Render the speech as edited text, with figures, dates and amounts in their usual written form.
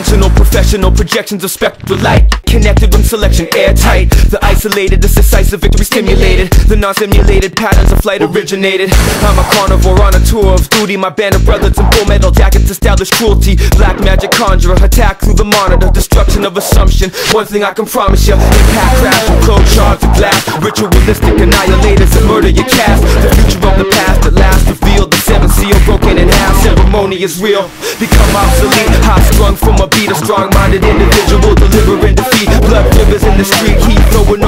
Dimensional, professional projections of spectral light. Connected room selection, airtight. The isolated, the decisive victory stimulated. The non-simulated patterns of flight originated. I'm a carnivore on a tour of duty. My band of brothers in full metal jackets establish cruelty. Black magic conjurer, attack through the monitor. Destruction of assumption, one thing I can promise you. Impact crash, close shards of glass. Ritualistic annihilators that murder your cast. The future of the past at last revealed. The seventh seal broken in half. Ceremony is real, become obsolete. High strung from a beat, a strong-minded individual delivering defeat. Blood rivers in the street, heat flowing